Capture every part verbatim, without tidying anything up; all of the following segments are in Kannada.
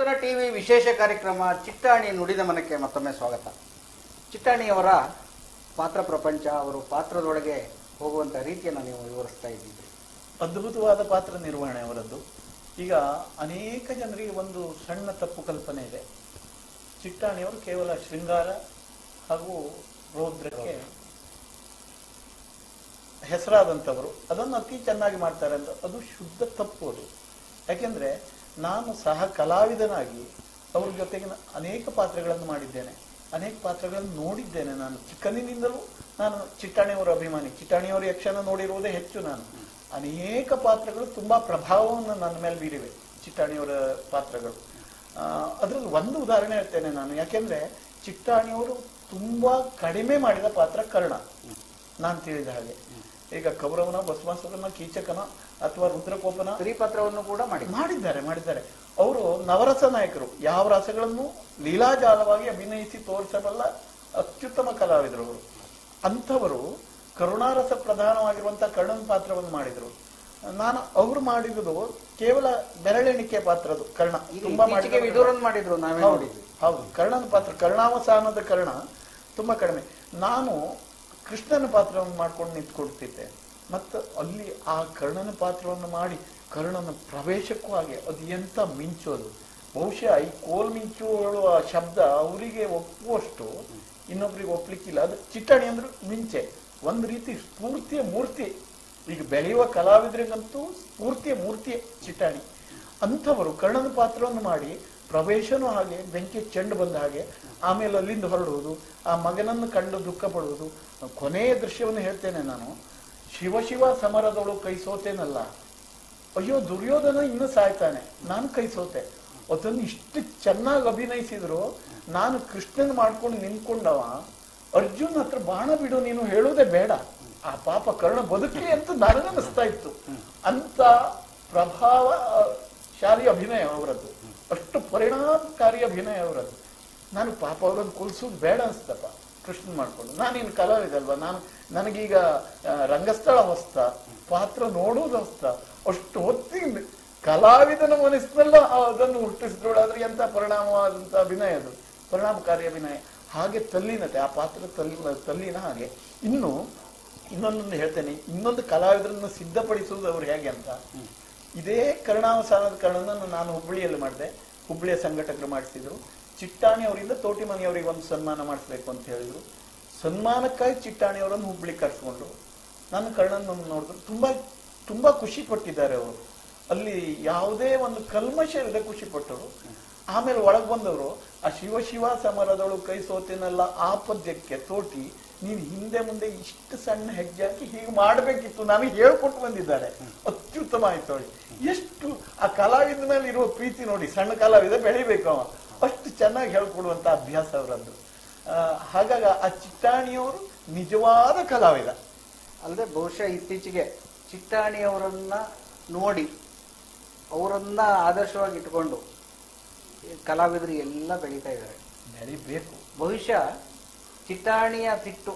ನೂತನ ಟಿವಿ ವಿಶೇಷ ಕಾರ್ಯಕ್ರಮ ಚಿಟ್ಟಾಣಿ ನುಡಿದ ಮನಕ್ಕೆ ಮತ್ತೊಮ್ಮೆ ಸ್ವಾಗತ. ಚಿಟ್ಟಾಣಿಯವರ ಪಾತ್ರ ಪ್ರಪಂಚ, ಅವರು ಪಾತ್ರದೊಳಗೆ ಹೋಗುವಂತ ರೀತಿಯನ್ನು ನೀವು ವಿವರಿಸ್ತಾ ಇದ್ದೀರಿ. ಅದ್ಭುತವಾದ ಪಾತ್ರ ನಿರ್ವಹಣೆ ಅವರದ್ದು. ಈಗ ಅನೇಕ ಜನರಿಗೆ ಒಂದು ಸಣ್ಣ ತಪ್ಪು ಕಲ್ಪನೆ ಇದೆ. ಚಿಟ್ಟಾಣಿಯವರು ಕೇವಲ ಶೃಂಗಾರ ಹಾಗೂ ರೌದ್ರಕ್ಕೆ ಹೆಸರಾದಂಥವರು, ಅದನ್ನು ಅತಿ ಚೆನ್ನಾಗಿ ಮಾಡ್ತಾರೆ ಅಂತ. ಅದು ಶುದ್ಧ ತಪ್ಪು. ಅದು ಯಾಕೆಂದ್ರೆ ನಾನು ಸಹ ಕಲಾವಿದನಾಗಿ ಅವ್ರ ಜೊತೆಗೆ ಅನೇಕ ಪಾತ್ರಗಳನ್ನು ಮಾಡಿದ್ದೇನೆ, ಅನೇಕ ಪಾತ್ರಗಳನ್ನು ನೋಡಿದ್ದೇನೆ. ನಾನು ಚಿಕ್ಕಂದಿನಿಂದಲೂ ನಾನು ಚಿಟ್ಟಾಣಿಯವರ ಅಭಿಮಾನಿ. ಚಿಟ್ಟಾಣಿಯವರ ಯಕ್ಷನ ನೋಡಿರುವುದೇ ಹೆಚ್ಚು. ನಾನು ಅನೇಕ ಪಾತ್ರಗಳು ತುಂಬಾ ಪ್ರಭಾವವನ್ನು ನನ್ನ ಮೇಲೆ ಬೀರಿವೆ, ಚಿಟ್ಟಾಣಿಯವರ ಪಾತ್ರಗಳು. ಅದ್ರಲ್ಲಿ ಒಂದು ಉದಾಹರಣೆ ಹೇಳ್ತೇನೆ ನಾನು. ಯಾಕೆಂದ್ರೆ ಚಿಟ್ಟಾಣಿಯವರು ತುಂಬಾ ಕಡಿಮೆ ಮಾಡಿದ ಪಾತ್ರ ಕರ್ಣ. ನಾನು ತಿಳಿದ ಹಾಗೆ ಈಗ ಕೌರವನ, ಭಸ್ಮಾಸುರನ, ಕೀಚಕನ ಅಥವಾ ರುದ್ರಕೋಪನ ಸ್ತ್ರೀ ಪಾತ್ರವನ್ನು ಕೂಡ ಮಾಡಿ ಮಾಡಿದ್ದಾರೆ ಮಾಡಿದ್ದಾರೆ ಅವರು ನವರಸ ನಾಯಕರು. ಯಾವ ರಸಗಳನ್ನು ಲೀಲಾಜಾಲವಾಗಿ ಅಭಿನಯಿಸಿ ತೋರಿಸಬಲ್ಲ ಅತ್ಯುತ್ತಮ ಕಲಾವಿದರು ಅವರು. ಅಂಥವರು ಕರುಣಾರಸ ಪ್ರಧಾನವಾಗಿರುವಂತಹ ಕರ್ಣನ ಪಾತ್ರವನ್ನು ಮಾಡಿದ್ರು. ನಾನು ಅವ್ರು ಮಾಡಿರುವುದು ಕೇವಲ ಬೆರಳೆಣಿಕೆ ಪಾತ್ರದು ಕರ್ಣ. ತುಂಬಾ ಮಾಡಿದ್ರು ನಾವೇ ನೋಡಿದ್ವಿ. ಹೌದು, ಕರ್ಣನ ಪಾತ್ರ, ಕರ್ಣಾವಸಾನದ ಕರ್ಣ ತುಂಬಾ ಕಡಿಮೆ. ನಾನು ಕೃಷ್ಣನ ಪಾತ್ರವನ್ನು ಮಾಡ್ಕೊಂಡು ನಿಂತ್ಕೊಡ್ತಿದ್ದೆ. ಮತ್ತು ಅಲ್ಲಿ ಆ ಕರ್ಣನ ಪಾತ್ರವನ್ನು ಮಾಡಿ ಕರ್ಣನ ಪ್ರವೇಶಕ್ಕೂ ಹಾಗೆ ಅದು ಎಂತ ಮಿಂಚೋದು. ಬಹುಶಃ ಈ ಕೋಲ್ ಮಿಂಚು ಹೇಳುವ ಶಬ್ದ ಅವರಿಗೆ ಒಪ್ಪುವಷ್ಟು ಇನ್ನೊಬ್ರಿಗೆ ಒಪ್ಲಿಕ್ಕಿಲ್ಲ. ಅದು ಚಿಟ್ಟಾಣಿ ಅಂದ್ರೆ ಮಿಂಚೆ, ಒಂದು ರೀತಿ ಸ್ಫೂರ್ತಿಯ ಮೂರ್ತಿ. ಈಗ ಬೆಳೆಯುವ ಕಲಾವಿದರಿಗಂತೂ ಸ್ಫೂರ್ತಿಯ ಮೂರ್ತಿಯೇ ಚಿಟ್ಟಾಣಿ. ಅಂಥವರು ಕರ್ಣನ ಪಾತ್ರವನ್ನು ಮಾಡಿ ಪ್ರವೇಶನೂ ಹಾಗೆ, ಬೆಂಕಿ ಚೆಂಡು ಬಂದ ಹಾಗೆ, ಆಮೇಲೆ ಅಲ್ಲಿಂದ ಹೊರಡುವುದು, ಆ ಮಗನನ್ನು ಕಂಡು ದುಃಖ ಪಡುವುದು. ಕೊನೆಯ ದೃಶ್ಯವನ್ನು ಹೇಳ್ತೇನೆ ನಾನು. ಶಿವ ಶಿವ ಸಮರದೊಳು ಕೈ ಸೋತೇನಲ್ಲ, ಅಯ್ಯೋ ದುರ್ಯೋಧನ ಇನ್ನು ಸಾಯ್ತಾನೆ, ನಾನು ಕೈ ಸೋತೆ. ಅದನ್ನು ಇಷ್ಟು ಚೆನ್ನಾಗಿ ಅಭಿನಯಿಸಿದ್ರು. ನಾನು ಕೃಷ್ಣನ್ ಮಾಡ್ಕೊಂಡು ನಿಂತ್ಕೊಂಡವ ಅರ್ಜುನ್ ಹತ್ರ ಬಾಣ ಬಿಡು, ನೀನು ಹೇಳೋದೇ ಬೇಡ, ಆ ಪಾಪ ಕರ್ಣ ಬದುಕಿ ಅಂತ ನನಗನ್ನಿಸ್ತಾ ಇತ್ತು. ಅಂತ ಪ್ರಭಾವಶಾಲಿ ಅಭಿನಯ ಅವರದ್ದು, ಅಷ್ಟು ಪರಿಣಾಮಕಾರಿ ಅಭಿನಯ ಅವರದ್ದು. ನಾನು ಪಾಪ ಅವರನ್ನು ಕೊಲ್ಸೋದು ಬೇಡ ಅನ್ಸ್ತಪ್ಪ ಕೃಷ್ಣನ್ ಮಾಡ್ಕೊಂಡು. ನಾನೇನು ಕಲಾವಿದಲ್ವಾ, ನಾನು ನನಗೀಗ ರಂಗಸ್ಥಳ ಹೊಸ್ತ, ಪಾತ್ರ ನೋಡೋದು ಹೊಸ್ತ. ಅಷ್ಟು ಹೊತ್ತಿಂದ ಕಲಾವಿದನ ಮನಸ್ಸಿನಲ್ಲ ಅದನ್ನು ಹುಟ್ಟಿಸಿದ್ರೊಳಾದ್ರೆ ಎಂತ ಪರಿಣಾಮವಾದಂತ ಅಭಿನಯ ಅದು, ಪರಿಣಾಮಕಾರಿ ಅಭಿನಯ. ಹಾಗೆ ತಲ್ಲೀನತೆ, ಆ ಪಾತ್ರ ತಲ್ಲಿ ತಲ್ಲೀನ ಹಾಗೆ. ಇನ್ನು ಇನ್ನೊಂದನ್ನು ಹೇಳ್ತೇನೆ, ಇನ್ನೊಂದು ಕಲಾವಿದರನ್ನು ಸಿದ್ಧಪಡಿಸುವುದು ಅವ್ರು ಹೇಗೆ ಅಂತ. ಇದೇ ಕರ್ಣಾವಸಾನದ ಕರ್ಣನನ್ನು ನಾನು ಹುಬ್ಬಳ್ಳಿಯಲ್ಲಿ ಮಾಡಿದೆ. ಹುಬ್ಬಳ್ಳಿಯ ಸಂಘಟಕರು ಮಾಡಿಸಿದ್ರು. ಚಿಟ್ಟಾಣಿ ಅವರಿಂದ ತೋಟಿಮನಿಯವರಿಗೆ ಒಂದು ಸನ್ಮಾನ ಮಾಡಿಸ್ಬೇಕು ಅಂತ ಹೇಳಿದ್ರು. ಸನ್ಮಾನಕ್ಕಾಗಿ ಚಿಟ್ಟಾಣಿಯವರನ್ನು ಹುಬ್ಬಳ್ಳಿ ಕರ್ಸ್ಕೊಂಡ್ರು. ನಾನು ಕರ್ಣನನ್ನು ನೋಡಿದ್ರು. ತುಂಬಾ ತುಂಬಾ ಖುಷಿ ಪಟ್ಟಿದ್ದಾರೆ ಅವರು. ಅಲ್ಲಿ ಯಾವುದೇ ಒಂದು ಕಲ್ಮಶ ಇಲ್ಲದೆ ಖುಷಿ ಪಟ್ಟರು. ಆಮೇಲೆ ಒಳಗ್ ಬಂದವರು ಆ ಶಿವ ಶಿವ ಸಮರದೊಳು ಕೈ ಸೋತೇನಲ್ಲ ಆ ಪದ್ಯಕ್ಕೆ ತೋಟಿ ನೀನು ಹಿಂದೆ ಮುಂದೆ ಇಷ್ಟು ಸಣ್ಣ ಹೆಜ್ಜೆ ಹಾಕಿ ಹೀಗೆ ಮಾಡ್ಬೇಕಿತ್ತು, ನನಗೆ ಹೇಳ್ಕೊಟ್ಟು ಬಂದಿದ್ದಾರೆ. ಅತ್ಯುತ್ತಮ ಆಯ್ತು ಅವಳಿ. ಎಷ್ಟು ಆ ಕಲಾವಿದ ಮೇಲೆ ಇರುವ ಪ್ರೀತಿ ನೋಡಿ. ಸಣ್ಣ ಕಲಾವಿದ ಬೆಳಿಬೇಕು ಅವ, ಅಷ್ಟು ಚೆನ್ನಾಗಿ ಹೇಳ್ಕೊಡುವಂತ ಅಭ್ಯಾಸ ಅವರದ್ದು. ಹಾಗಾಗಿ ಆ ಚಿಟ್ಟಾಣಿಯವರು ನಿಜವಾದ ಕಲಾವಿದ. ಅಲ್ಲದೆ ಬಹುಶಃ ಇತ್ತೀಚೆಗೆ ಚಿಟ್ಟಾಣಿಯವರನ್ನ ನೋಡಿ ಅವರನ್ನ ಆದರ್ಶವಾಗಿ ಇಟ್ಕೊಂಡು ಕಲಾವಿದರು ಎಲ್ಲ ಬೆಳೀತಾ ಇದ್ದಾರೆ. ಬೆಳಿಬೇಕು. ಬಹುಶಃ ಚಿಟ್ಟಾಣಿಯ ತಿಟ್ಟು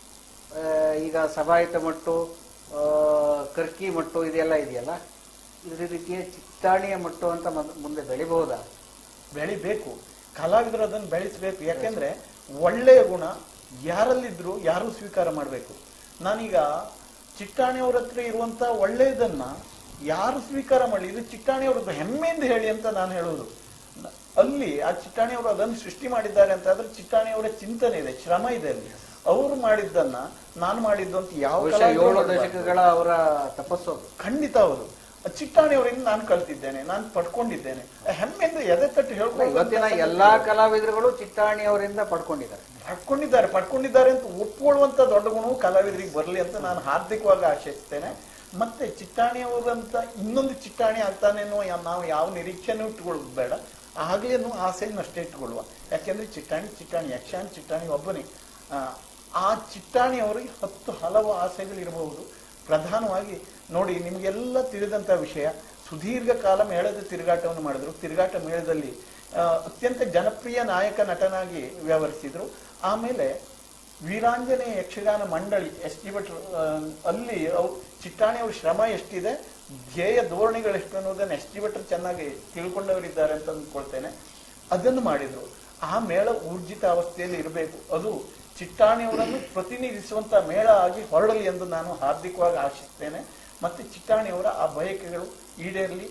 ಈಗ ಸಭಾಯಿತ ಮಟ್ಟು, ಕರ್ಕಿ ಮಟ್ಟು ಇದೆಲ್ಲ ಇದೆಯಲ್ಲ, ಇದ್ರ ರೀತಿಯ ಚಿಟ್ಟಾಣಿಯ ಮಟ್ಟು ಅಂತ ಮುಂದೆ ಬೆಳಿಬಹುದಾ? ಬೆಳಿಬೇಕು. ಕಲಾವಿದರು ಅದನ್ನು ಬೆಳೆಸಬೇಕು. ಯಾಕೆಂದ್ರೆ ಒಳ್ಳೆಯ ಗುಣ ಯಾರಲ್ಲಿದ್ರು ಯಾರು ಸ್ವೀಕಾರ ಮಾಡಬೇಕು. ನಾನೀಗ ಚಿಟ್ಟಾಣಿಯವ್ರ ಹತ್ರ ಇರುವಂತ ಒಳ್ಳೆಯದನ್ನ ಯಾರು ಸ್ವೀಕಾರ ಮಾಡಲಿ, ಇದು ಚಿಟ್ಟಾಣಿಯವ್ರದ್ದು ಹೆಮ್ಮೆಯಿಂದ ಹೇಳಿ ಅಂತ ನಾನು ಹೇಳೋದು. ಅಲ್ಲಿ ಆ ಚಿಟ್ಟಾಣಿಯವರು ಅದನ್ನು ಸೃಷ್ಟಿ ಮಾಡಿದ್ದಾರೆ ಅಂತ ಆದ್ರೆ ಚಿಟ್ಟಾಣಿಯವರ ಚಿಂತನೆ ಇದೆ, ಶ್ರಮ ಇದೆ ಅಲ್ಲಿ. ಅವರು ಮಾಡಿದ್ದನ್ನ ನಾನು ಮಾಡಿದ್ದು ಅಂತ ಯಾವ ಏಳು ದಶಕಗಳ ಅವರ ತಪಸ್ಸು ಖಂಡಿತ ಹೌದು. ಚಿಟ್ಟಾಣಿಯವರಿಂದ ನಾನು ಕಲ್ತಿದ್ದೇನೆ, ನಾನು ಪಡ್ಕೊಂಡಿದ್ದೇನೆ. ಹೆಮ್ಮೆಯಿಂದ ಎದೆ ತಟ್ಟು ಹೇಳ್ಕೊಂಡು ಇವತ್ತಿನ ಎಲ್ಲಾ ಕಲಾವಿದರುಗಳು ಚಿಟ್ಟಾಣಿಯವರಿಂದ ಪಡ್ಕೊಂಡಿದ್ದಾರೆ ಪಡ್ಕೊಂಡಿದ್ದಾರೆ ಪಡ್ಕೊಂಡಿದ್ದಾರೆ ಅಂತ ಒಪ್ಕೊಳ್ಳುವಂತ ದೊಡ್ಡ ಗುಣವು ಕಲಾವಿದರಿಗೆ ಬರಲಿ ಅಂತ ನಾನು ಹಾರ್ದಿಕವಾಗಿ ಆಶಿಸ್ತೇನೆ. ಮತ್ತೆ ಚಿಟ್ಟಾಣಿಯವರಂತ ಇನ್ನೊಂದು ಚಿಟ್ಟಾಣಿ ಆಗ್ತಾನೇನೋ ನಾವು ಯಾವ ನಿರೀಕ್ಷೆನೂ ಇಟ್ಕೊಳ್ಳೋದು ಬೇಡ, ಆಗ್ಲೇನು ಆಸೆಯನ್ನು ಅಷ್ಟೇ ಇಟ್ಕೊಳ್ಳುವ. ಯಾಕೆಂದ್ರೆ ಚಿಟ್ಟಾಣಿ ಚಿಟ್ಟಾಣಿ ಯಕ್ಷಾಣಿ ಚಿಟ್ಟಾಣಿ ಒಬ್ಬನೇ. ಆ ಚಿಟ್ಟಾಣಿಯವರಿಗೆ ಹತ್ತು ಹಲವು ಆಸೆಗಳಿರಬಹುದು. ಪ್ರಧಾನವಾಗಿ ನೋಡಿ, ನಿಮಗೆಲ್ಲ ತಿಳಿದಂತ ವಿಷಯ, ಸುದೀರ್ಘ ಕಾಲ ಮೇಳದ ತಿರುಗಾಟವನ್ನು ಮಾಡಿದ್ರು. ತಿರುಗಾಟ ಮೇಳದಲ್ಲಿ ಅತ್ಯಂತ ಜನಪ್ರಿಯ ನಾಯಕ ನಟನಾಗಿ ವ್ಯವಹರಿಸಿದ್ರು. ಆಮೇಲೆ ವೀರಾಂಜನೇಯ ಯಕ್ಷಗಾನ ಮಂಡಳಿ ಎಸ್ ಡಿ ಭಟ್ರು ಅಲ್ಲಿ ಅವು ಚಿಟ್ಟಾಣಿ ಅವ್ರ ಶ್ರಮ ಎಷ್ಟಿದೆ, ಧ್ಯೇಯ ಧೋರಣೆಗಳು ಎಷ್ಟು ಅನ್ನೋದನ್ನ ಎಸ್ ಡಿ ಭಟ್ರು ಚೆನ್ನಾಗಿ ತಿಳ್ಕೊಂಡವರಿದ್ದಾರೆ ಅಂತ ಅಂದ್ಕೊಳ್ತೇನೆ. ಅದನ್ನು ಮಾಡಿದ್ರು. ಆ ಮೇಳ ಊರ್ಜಿತ ಅವಸ್ಥೆಯಲ್ಲಿ ಇರಬೇಕು. ಅದು ಚಿಟ್ಟಾಣಿಯವರನ್ನು ಪ್ರತಿನಿಧಿಸುವಂತ ಮೇಳ ಆಗಿ ಹೊರಡಲಿ ಎಂದು ನಾನು ಹಾರ್ದಿಕವಾಗಿ ಆಶಿಸ್ತೇನೆ. ಮತ್ತೆ ಚಿಟ್ಟಾಣಿಯವರ ಆ ಬಯಕೆಗಳು ಈಡೇರಲಿ.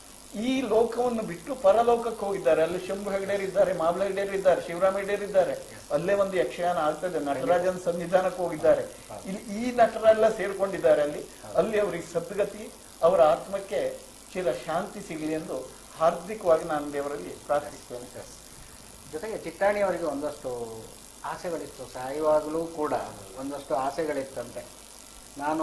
ಈ ಲೋಕವನ್ನು ಬಿಟ್ಟು ಪರಲೋಕಕ್ಕೆ ಹೋಗಿದ್ದಾರೆ. ಅಲ್ಲಿ ಶಂಭು ಹೆಗಡೇರ್ ಇದ್ದಾರೆ, ಮಾಬ್ಲ ಹೆಗಡೇರ್ ಇದ್ದಾರೆ, ಶಿವರಾಮ ಹೆಗಡೇರ್ ಇದ್ದಾರೆ. ಅಲ್ಲೇ ಒಂದು ಯಕ್ಷಗಾನ ಆಗ್ತದೆ. ನಟರಾಜನ ಸನ್ನಿಧಾನಕ್ಕೆ ಹೋಗಿದ್ದಾರೆ. ಇಲ್ಲಿ ಈ ನಟರೆಲ್ಲ ಸೇರ್ಕೊಂಡಿದ್ದಾರೆ ಅಲ್ಲಿ. ಅಲ್ಲಿ ಅವರಿಗೆ ಸದ್ಗತಿ, ಅವರ ಆತ್ಮಕ್ಕೆ ಚಿರ ಶಾಂತಿ ಸಿಗಲಿ ಎಂದು ಹಾರ್ದಿಕವಾಗಿ ನಾನು ದೇವರಲ್ಲಿ ಪ್ರಾರ್ಥಿಸ್ತೇನೆ. ಜೊತೆಗೆ ಚಿಟ್ಟಾಣಿಯವರಿಗೆ ಒಂದಷ್ಟು ಆಸೆಗಳಿತ್ತು. ಸಾಯುವಾಗಲೂ ಕೂಡ ಒಂದಷ್ಟು ಆಸೆಗಳಿತ್ತಂತೆ. ನಾನು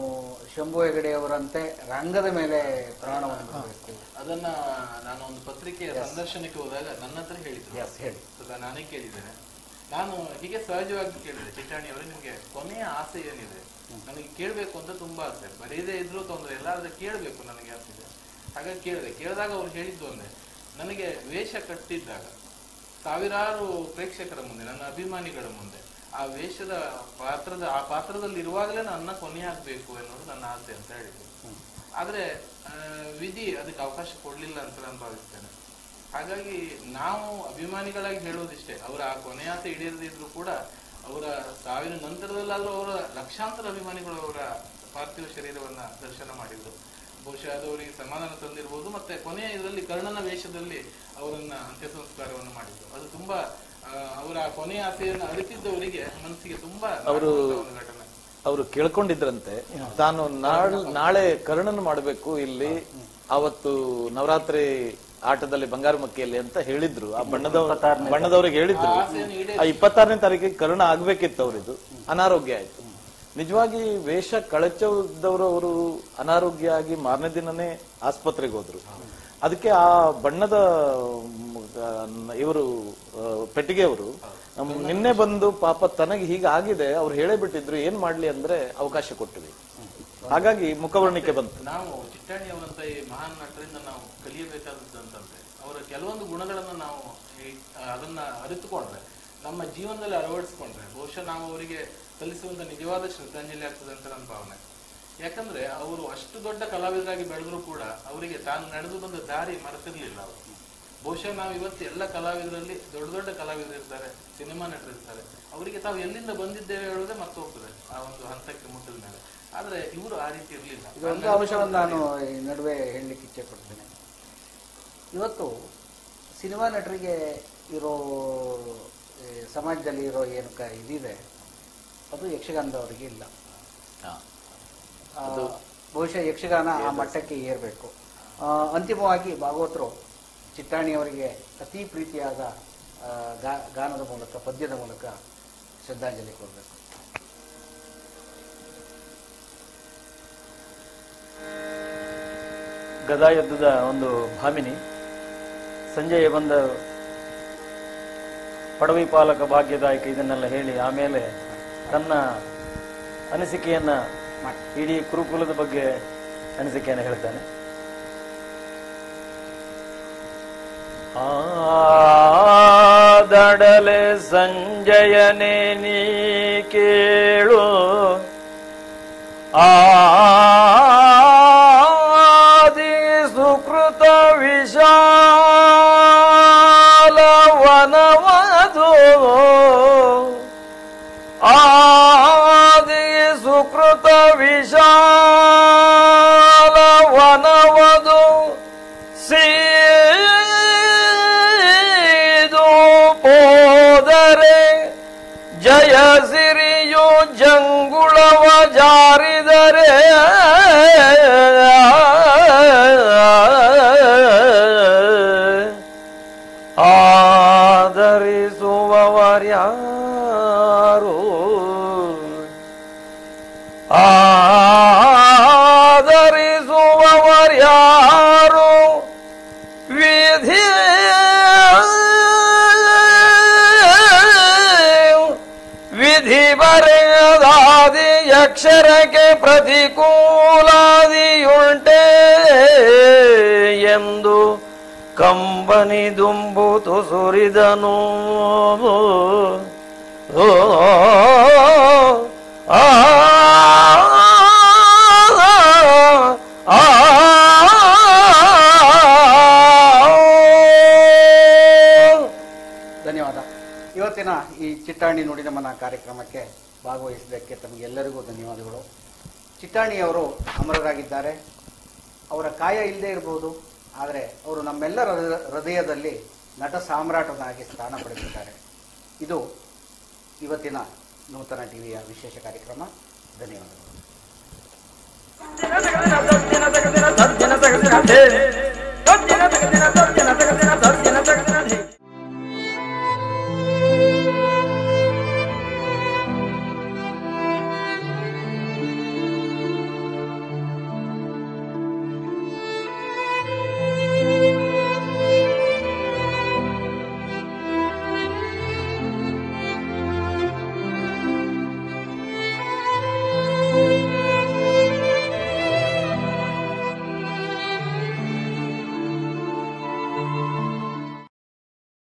ಶಂಭು ಹೆಗಡೆಯವರಂತೆ ರಂಗದ ಮೇಲೆ ಪ್ರಾಣವನ್ನು ಬಿಡಬೇಕು. ಅದನ್ನ ನಾನು ಒಂದು ಪತ್ರಿಕೆಯ ಸಂದರ್ಶನಕ್ಕೆ ಹೋದಾಗ ನನ್ನ ಹತ್ರ ಹೇಳಿದ್ರು. ಹೇಳಿ. ನಾನೇ ಕೇಳಿದ್ದೇನೆ. ನಾನು ಹೀಗೆ ಸಹಜವಾಗಿ ಕೇಳಿದೆ, ಚಿಟ್ಟಾಣಿಯವರೇ ನಿಮ್ಗೆ ಕೊನೆಯ ಆಸೆ ಏನಿದೆ? ನನಗೆ ಕೇಳಬೇಕು ಅಂತ ತುಂಬಾ ಆಸೆ. ಬರೀದೇ ಇದ್ರೂ ತೊಂದರೆ ಇಲ್ಲ, ಆದ್ರೆ ಕೇಳಬೇಕು ನನಗೆ ಅಂತಿದೆ. ಹಾಗಾಗಿ ಕೇಳಿದೆ. ಕೇಳಿದಾಗ ಅವ್ರು ಹೇಳಿದ್ದು ಅಂದ್ರೆ, ನನಗೆ ವೇಷ ಕಟ್ಟಿದ್ದಾಗ ಸಾವಿರಾರು ಪ್ರೇಕ್ಷಕರ ಮುಂದೆ, ನನ್ನ ಅಭಿಮಾನಿಗಳ ಮುಂದೆ ಆ ವೇಷದ ಪಾತ್ರದ ಆ ಪಾತ್ರದಲ್ಲಿ ಇರುವಾಗಲೇ ನನ್ನ ಕೊನೆ ಆಗ್ಬೇಕು ಎನ್ನುವುದು ನನ್ನ ಆಸೆ ಅಂತ ಹೇಳಿದ್ರು. ಆದ್ರೆ ವಿಧಿ ಅದಕ್ಕೆ ಅವಕಾಶ ಕೊಡ್ಲಿಲ್ಲ ಅಂತ ನಾನು ಭಾವಿಸ್ತೇನೆ. ಹಾಗಾಗಿ ನಾವು ಅಭಿಮಾನಿಗಳಾಗಿ ಹೇಳೋದಿಷ್ಟೇ, ಅವರ ಆ ಕೊನೆ ಆಸೆ ಈಡೇರದಿದ್ರು ಕೂಡ ಅವರ ಸಾವಿನ ನಂತರದಲ್ಲಾದ್ರೂ ಅವರ ಲಕ್ಷಾಂತರ ಅಭಿಮಾನಿಗಳು ಅವರ ಪಾರ್ಥಿವ ಶರೀರವನ್ನ ದರ್ಶನ ಮಾಡಿದ್ರು. ಬಹುಶಃ ಅದು ಅವರಿಗೆ ಸಮಾಧಾನ ತಂದಿರಬಹುದು. ಮತ್ತೆ ಕೊನೆಯ ಇದರಲ್ಲಿ ಕರ್ಣನ ವೇಷದಲ್ಲಿ ಅವರನ್ನ ಅಂತ್ಯ ಸಂಸ್ಕಾರವನ್ನು ಮಾಡಿದ್ರು. ಅದು ತುಂಬಾ ಅವರ ಕೊನೆಯ ಆಸೆಯನ್ನು ಅರಿತಿದ್ದವರಿಗೆ ಮನಸ್ಸಿಗೆ ತುಂಬಾ ಅವರು ಅವರು ಕೇಳ್ಕೊಂಡಿದ್ರಂತೆ, ತಾನು ನಾಳೆ ಕರ್ಣನ್ ಮಾಡಬೇಕು ಇಲ್ಲಿ, ಅವತ್ತು ನವರಾತ್ರಿ ಆಟದಲ್ಲಿ ಬಂಗಾರ ಮಕ್ಕಿಯಲ್ಲಿ ಅಂತ ಹೇಳಿದ್ರು. ಆ ಬಣ್ಣದವ್ರ ಬಣ್ಣದವ್ರಿಗೆ ಹೇಳಿದ್ರು. ಆ ಇಪ್ಪತ್ತಾರನೇ ತಾರೀಕಿಗೆ ಕರ್ಣ ಆಗ್ಬೇಕಿತ್ತು ಅವರಿದು. ಅನಾರೋಗ್ಯ ಆಯ್ತು. ನಿಜವಾಗಿ ವೇಷ ಕಳಚದವರು ಅವರು ಅನಾರೋಗ್ಯ ಆಗಿ ಮಾರನೇ ದಿನನೇ ಆಸ್ಪತ್ರೆಗೆ ಹೋದ್ರು. ಅದಕ್ಕೆ ಆ ಬಣ್ಣದ ಇವರು ಪೆಟ್ಟಿಗೆ ಅವರು ನಿನ್ನೆ ಬಂದು ಪಾಪ ತನಗೆ ಹೀಗಾಗಿದೆ ಅವ್ರು ಹೇಳೇ ಬಿಟ್ಟಿದ್ರು, ಏನ್ ಮಾಡ್ಲಿ ಅಂದ್ರೆ ಅವಕಾಶ ಕೊಟ್ಟಿವಿ. ಹಾಗಾಗಿ ಮುಖವರ್ಣಿಕೆ ಬಂತು. ನಾವು ಚಿಟ್ಟಾಣಿ ಅವರಂತ ಈ ಮಹಾನ್ ನಟರಿಂದ ನಾವು ಕಲಿಯಬೇಕಾದದ್ದು ಅಂತಂದ್ರೆ, ಅವರ ಕೆಲವೊಂದು ಗುಣಗಳನ್ನ ನಾವು ಅದನ್ನ ಅರಿತುಕೊಂಡ್ರೆ, ನಮ್ಮ ಜೀವನದಲ್ಲಿ ಅಳವಡಿಸ್ಕೊಂಡ್ರೆ ಬಹುಶಃ ನಾವು ಅವರಿಗೆ ಸಲ್ಲಿಸುವಂತ ನಿಜವಾದ ಶ್ರದ್ಧಾಂಜಲಿ ಆಗ್ತದೆ ಅಂತ ನನ್ನ ಭಾವನೆ. ಯಾಕಂದ್ರೆ ಅವರು ಅಷ್ಟು ದೊಡ್ಡ ಕಲಾವಿದರಾಗಿ ಬೆಳೆದ್ರು ಕೂಡ ಅವರಿಗೆ ತಾನು ನಡೆದು ಬಂದ ದಾರಿ ಮರೆತಿರ್ಲಿಲ್ಲ ಅವರು. ಬಹುಶಃ ನಾವು ಇವತ್ತು ಎಲ್ಲ ಕಲಾವಿದರಲ್ಲಿ ದೊಡ್ಡ ದೊಡ್ಡ ಕಲಾವಿದರು ಇರ್ತಾರೆ, ಸಿನಿಮಾ ನಟರಿರ್ತಾರೆ, ಅವರಿಗೆ ತಾವು ಎಲ್ಲಿಂದ ಬಂದಿದ್ದೇವೆ ಹೇಳೋದೇ ಮತ್ತೆ ಹೋಗ್ತದೆ ಆ ಒಂದು ಹಂತಕ್ಕೆ ಮುಟ್ಟಿದ ಮೇಲೆ. ಆದ್ರೆ ಇವರು ಆ ರೀತಿ ಇರ್ಲಿಲ್ಲ. ಇದೊಂದು ಅಂಶವನ್ನು ನಾನು ಈ ನಡುವೆ ಹೇಳಲಿಕ್ಕೆ ಇಚ್ಛೆ ಪಡ್ತೇನೆ. ಇವತ್ತು ಸಿನಿಮಾ ನಟರಿಗೆ ಇರೋ ಸಮಾಜದಲ್ಲಿ ಇರೋ ಏನು ಕ ಇದಿದೆ ಅದು ಯಕ್ಷಗಾನದವರಿಗೆ ಇಲ್ಲ. ಬಹುಶಃ ಯಕ್ಷಗಾನ ಆ ಮಟ್ಟಕ್ಕೆ ಏರಬೇಕು. ಅಂತಿಮವಾಗಿ ಭಾಗವತರು ಚಿಟ್ಟಾಣಿಯವರಿಗೆ ಅತಿ ಪ್ರೀತಿಯಾದ ಗಾನದ ಮೂಲಕ, ಪದ್ಯದ ಮೂಲಕ ಶ್ರದ್ಧಾಂಜಲಿ ಕೊಡಬೇಕು. ಗದಾಯುದ್ಧದ ಒಂದು ಭಾಮಿನಿ ಸಂಜೆಯ ಬಂದ ಪಡವಿ ಪಾಲಕ ಭಾಗ್ಯದಾಯಕ ಇದನ್ನೆಲ್ಲ ಹೇಳಿ ಆಮೇಲೆ ತನ್ನ ಅನಿಸಿಕೆಯನ್ನ ಇಡೀ ಕುರುಕುಲದ ಬಗ್ಗೆ ಅನಿಸಿಕೆಯನ್ನು ಹೇಳ್ತಾನೆ. ಆದಡಲೆ ಸಂಜಯನೇ ನೀ ಕೇಳು, ಆದಿ ಸುಕೃತ ವಿಶಾಲ ವನವದು, ಆದಿ ಸುಕೃತ ವಿಶಾಲ ವನವದು, ಸೀದು ಪೋದರೆ ಜಯ ಸಿರಿಯು ಜಂಗುಳವ ಜಾರಿದರೆ, ಆದರಿಸುವವರ್ಯಾರು, ಆದರಿಸುವವರ್ಯಾರು, ವಿಧಿ ವಿಧಿ ಬರೆಯದಾದಿ ಅಕ್ಷರಕ್ಕೆ ಪ್ರತಿಕೂಲಾದಿಯುಂಟೆ ಎಂದು ಕಂಬನಿ ದುಂಬುತು ಸುರಿದನು. ಓ ಆ ಧನ್ಯವಾದ. ಇವತ್ತಿನ ಈ ಚಿಟ್ಟಾಣಿ ನುಡಿನಮನ ಕಾರ್ಯಕ್ರಮಕ್ಕೆ ಭಾಗವಹಿಸಿದ್ದಕ್ಕೆ ತಮಗೆಲ್ಲರಿಗೂ ಧನ್ಯವಾದಗಳು. ಚಿಟ್ಟಾಣಿಯವರು ಅಮರರಾಗಿದ್ದಾರೆ. ಅವರ ಕಾಯ ಇಲ್ಲದೆ ಇರಬಹುದು, ಆದರೆ ಅವರು ನಮ್ಮೆಲ್ಲರ ಹೃದಯದಲ್ಲಿ ನಟ ಸಾಮ್ರಾಟನಾಗಿ ಸ್ಥಾನ ಪಡೆದಿದ್ದಾರೆ. ಇದು ಇವತ್ತಿನ ನೂತನ ಟಿವಿಯ ವಿಶೇಷ ಕಾರ್ಯಕ್ರಮ. ಧನ್ಯವಾದಗಳು.